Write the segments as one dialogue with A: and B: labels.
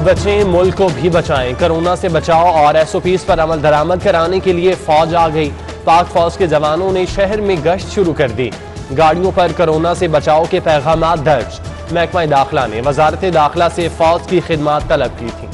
A: बचें, मुल्क को भी बचाएं। कोरोना से बचाव और SOPs पर अमल दरामद कराने के लिए फौज आ गई। पाक फौज के जवानों ने शहर में गश्त शुरू कर दी। गाड़ियों पर कोरोना से बचाव के पैगाम दर्ज। महकमा दाखिला ने वजारत दाखिला से फौज की खिदमत तलब की थी।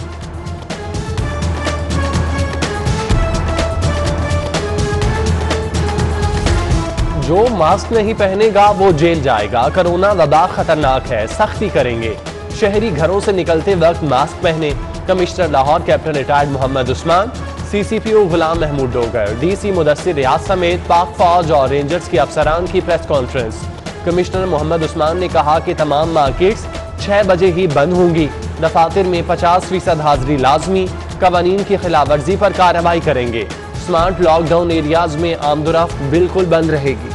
A: जो मास्क नहीं पहनेगा वो जेल जाएगा। कोरोना वबा खतरनाक है, सख्ती करेंगे। शहरी घरों से निकलते वक्त मास्क पहने। Commissioner Lahore captain retired Mohammad Usman, CCPO Ghulam Mahmood Dogar, DC Mudassir Riaz समेत पाक फौज और रेंजर्स के अफसरान की press conference. Commissioner Mohammad Usman ने कहा कि तमाम मार्केट्स 6 बजे ही बंद होंगी। दफातर में 50% हाजिरी लाजमी। कवानीन की खिलाफ वर्जी पर कार्रवाई करेंगे। स्मार्ट लॉकडाउन एरियाज में आमदोरफ्त बिल्कुल बंद रहेगी।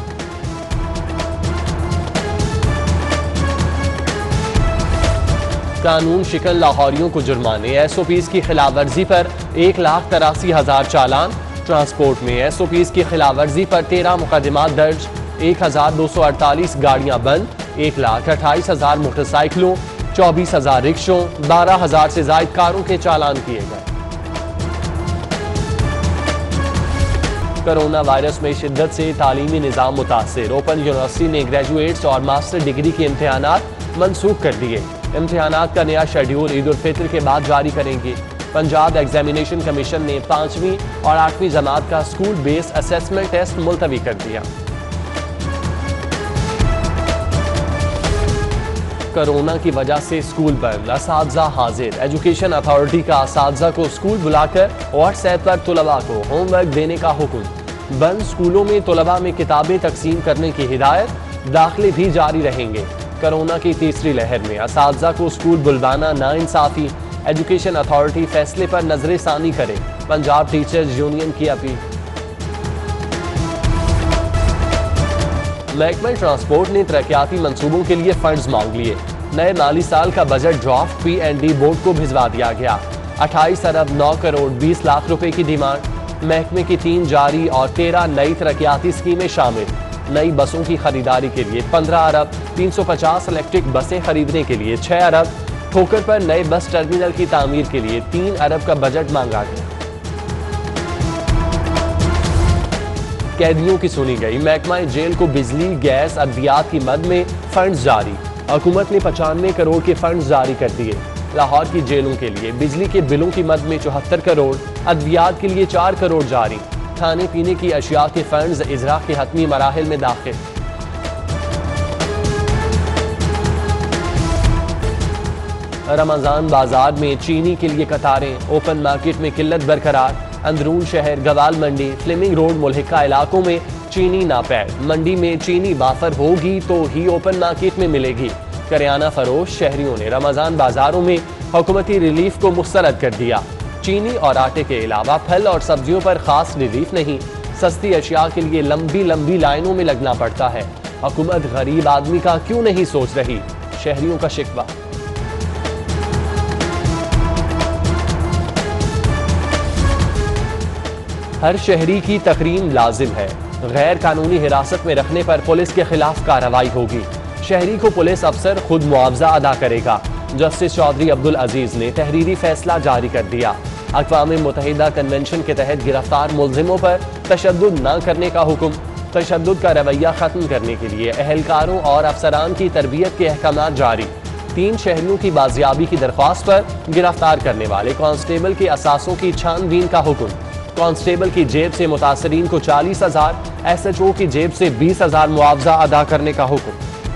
A: कानून शिकन लाहौरियों को जुर्माने। SOPs की खिलाफ वर्जी पर 1,83,000 चालान। ट्रांसपोर्ट में SOPs की खिलाफ वर्जी पर 13 मुकदमात दर्ज। 1,248 गाड़ियां बंद। 1,28,000 मोटरसाइकिलों, 24,000 रिक्शों, 12,000 से ज्यादा कारों के चालान किए गए। कोरोना वायरस में शिद्दत से तालीमी निज़ाम मुतासिर। ओपन यूनिवर्सिटी ने ग्रेजुएट्स और मास्टर डिग्री के इम्तहानात मनसूख कर दिए। इम्तहानात का नया शेड्यूल ईद उल फित्र के बाद जारी करेंगे। पंजाब एग्जामिनेशन कमीशन ने 5वीं और 8वीं जमात का स्कूल बेस्ड असेसमेंट टेस्ट मुलतवी कर दिया। कोरोना की वजह से स्कूल बंद। असातिज़ा हाजिर। एजुकेशन अथॉरिटी का असातिज़ा को स्कूल बुलाकर व्हाट्सएप पर तुलबा को होमवर्क देने का हुक्म। बंद स्कूलों में तुलबा में किताबें तकसीम करने की हिदायत। दाखिले भी जारी रहेंगे। कोरोना की तीसरी लहर में असातिज़ा को स्कूल बुलवाना नाइंसाफी। एजुकेशन अथॉरिटी फैसले पर नजरसानी करे। पंजाब टीचर्स यूनियन की अपील। महकमा ट्रांसपोर्ट ने तरक्याती मंसूबों के लिए फंड्स मांग लिए। नए माली साल का बजट ड्राफ्ट P&D बोर्ड को भिजवा दिया गया। 28 अरब 9 करोड़ 20 लाख रुपए की डिमांड। महकमे की 3 जारी और 13 नई तरक्याती स्कीमें शामिल। नई बसों की खरीदारी के लिए 15 अरब, 350 इलेक्ट्रिक बसें खरीदने के लिए 6 अरब, ठोकर पर नए बस टर्मिनल की तामीर के लिए 3 अरब का बजट मांगा गया। कैदियों की सुनी गई। महकमा जेल को बिजली, गैस, अद्वियात की मद में फंड्स जारी। हुकूमत ने 95 करोड़ के फंड्स जारी कर दिए। लाहौर की जेलों के लिए बिजली के बिलों की मद में 74 करोड़, अद्वियात के लिए 4 करोड़ जारी। खाने पीने की अशिया के फंड्स इजरा के हतमी मराहिल में दाखिल। रमजान बाजार में चीनी के लिए कतारें। ओपन मार्केट में किल्लत बरकरार। अंदरून शहर, गवाल मंडी, फ्लेमिंग रोड मुल्हिका इलाकों में चीनी नापैद। मंडी में चीनी वाफर होगी तो ही ओपन मार्केट में मिलेगी। करियाना फरोश शहरियों ने रमजान बाजारों में हुकूमती रिलीफ को मुस्तरद कर दिया। चीनी और आटे के अलावा फल और सब्जियों पर खास रिलीफ नहीं। सस्ती अशिया के लिए लंबी लंबी लाइनों में लगना पड़ता है। हुकूमत गरीब आदमी का क्यों नहीं सोच रही, शहरियों का शिकवा। हर शहरी की तकरीम लाजिम है। गैर कानूनी हिरासत में रखने पर पुलिस के खिलाफ कार्रवाई होगी। शहरी को पुलिस अफसर खुद मुआवजा अदा करेगा। जस्टिस चौधरी अब्दुल अजीज ने तहरीरी फैसला जारी कर दिया। अक़वाम मुत्तहिदा कन्वेंशन के तहत गिरफ्तार मुल्जिमों पर तशद्दुद न करने का हुक्म। तशद्दुद का रवैया खत्म करने के लिए अहलकारों और अफसरान की तरबियत के अहकाम जारी। 3 शहरियों की बाजियाबी की दरख्वास्त पर गिरफ्तार करने वाले कांस्टेबल के असासों की छानबीन का हुक्म। कांस्टेबल की जेब से मुतासरीन को 40,000, SHO की जेब से 20,000 मुआवजा अदा करने का हुक्म।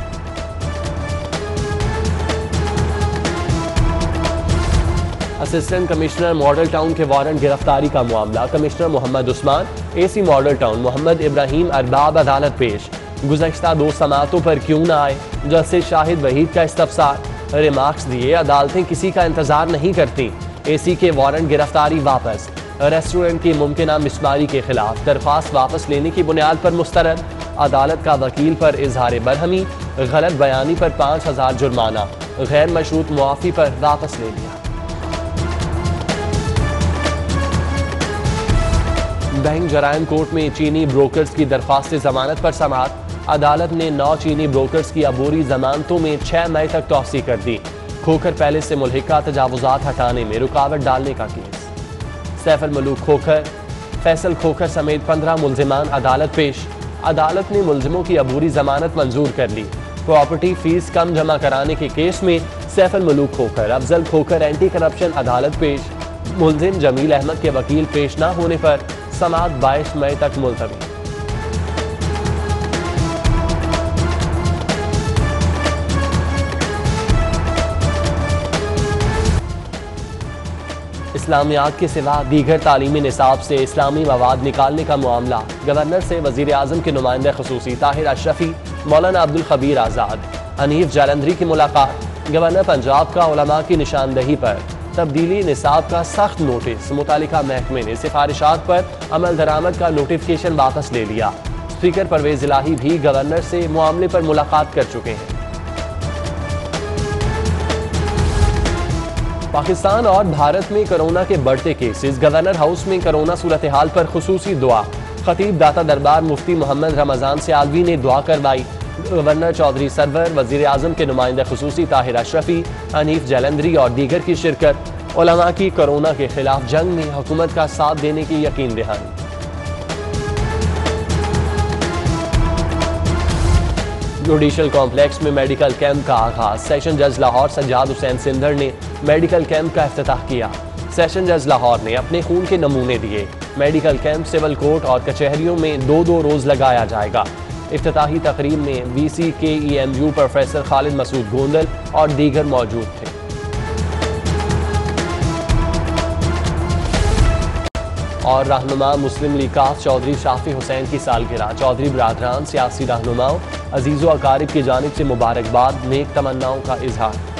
A: असिस्टेंट कमिश्नर मॉडल टाउन के वारंट गिरफ्तारी का मामला। Commissioner Mohammad Usman, AC model town Mohammad Ibrahim Arbab अदालत पेश। गुज़श्ता 2 समातों पर क्यों न आए, जस्टिस शाहिद वहीद का इस्तफसार। रिमार्क्स दिए अदालतें किसी का इंतजार नहीं करती। AC के वारंट गिरफ्तारी वापस। रेस्टोरेंट की मुमकिना मिसमारी के खिलाफ दरख्वास्त वापस लेने की बुनियाद पर मुस्तरद। अदालत का वकील पर इजहार बरहमी, गलत बयानी पर 5,000 जुर्माना। गैर मशरूत मुआफ़ी पर वापस ले लिया। बैंक जराइम कोर्ट में चीनी ब्रोकर्स की दरख्वास्त जमानत पर समाअत। अदालत ने 9 चीनी ब्रोकर्स की अबूरी जमानतों में 6 मई तक तौसी कर दी। खोखर पैलेस से मुल्हिका तजावुजात हटाने में रुकावट डालने का केस। सैफ अल मलूक खोखर, फैसल खोखर समेत 15 मुल्जिमान अदालत पेश। अदालत ने मुल्जिमों की अबूरी जमानत मंजूर कर ली। प्रॉपर्टी फीस कम जमा कराने के केस में सैफ अल मलूक खोखर, अफजल खोखर एंटी करप्शन अदालत पेश। मुल्जिम जमील अहमद के वकील पेश न होने पर समाअत 22 मई तक मुलतवी। इस्लामियात के सिवा दीगर तालीमी निसाब से इस्लामी मवाद निकालने का मामला। गवर्नर से वजीर आज़म के नुमाइंदे खुसूसी ताहिर अशरफी, मौलाना अब्दुल खबीर आज़ाद, हनीफ जालंधरी की मुलाकात। गवर्नर पंजाब का उलमा की निशानदही पर तब्दीली निसाब का सख्त नोटिस। मुतालिका महकमे ने सिफारिशात पर अमल दरामद का नोटिफिकेशन वापस ले लिया। स्पीकर परवेज इलाही भी गवर्नर से मामले पर मुलाकात कर चुके हैं। पाकिस्तान और भारत में कोरोना के बढ़ते केसेस। गवर्नर हाउस में कोरोना सूरत हाल पर खुसूसी दुआ। खतीब दाता दरबार मुफ्ती मोहम्मद रमजान सियालवी ने दुआ करवाई। गवर्नर चौधरी सरवर, वजीर आजम के नुमाइंदे खुसूसी ताहिर अशरफी, हनीफ जालंधरी और दीगर की शिरकत। उलमा की कोरोना के खिलाफ जंग में हुकूमत का साथ देने की यकीन दहानी। जुडिशल कॉम्प्लेक्स में मेडिकल कैंप का आगाज। सेशन जज लाहौर सज्जाद हुसैन सिंधर ने मेडिकल कैंप का इफ्तिताह किया। सेशन जज लाहौर ने अपने खून के नमूने दिए। मेडिकल कैंप सिविल कोर्ट और कचहरियों में 2-2 रोज लगाया जाएगा। इफ्तिताही तकरीब में VC KEMU professor Khalid Masood Gondal और दीगर मौजूद थे। और रहनुमा मुस्लिम लीग काफ चौधरी शाफी हुसैन की सालगिरह। चौधरी बरादरान, सियासी रहनुमाओं, अजीज़ो अकारिब की जानिब से मुबारकबाद, नेक तमन्नाओं का इजहार।